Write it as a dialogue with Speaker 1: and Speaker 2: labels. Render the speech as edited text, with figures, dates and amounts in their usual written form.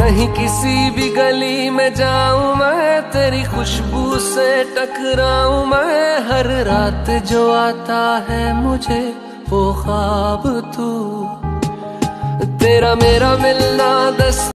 Speaker 1: कहीं किसी भी गली में जाऊं मैं, तेरी खुशबू से टकराऊं मैं। हर रात जो आता है मुझे वो ख्वाब तू, तेरा मेरा मिलना